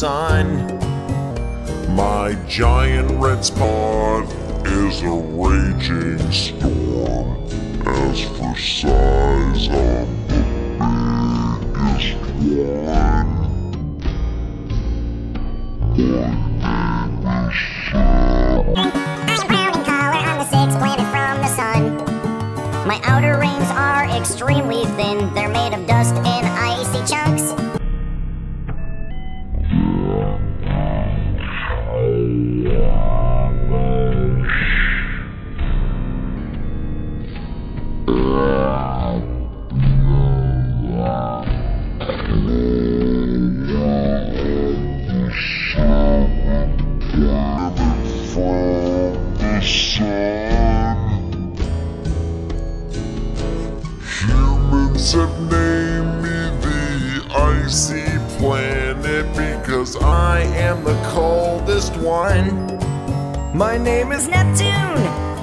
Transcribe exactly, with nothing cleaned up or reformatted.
sun. My giant red spot is a raging storm. As for size, I'm the biggest one. My name is Sam. I'm brown in color, I'm the sixth planet from the sun. My outer rings are extremely thin, they're made of dust and icy chunks. Humans have named me the icy planet because I am the coldest one. My name is Neptune.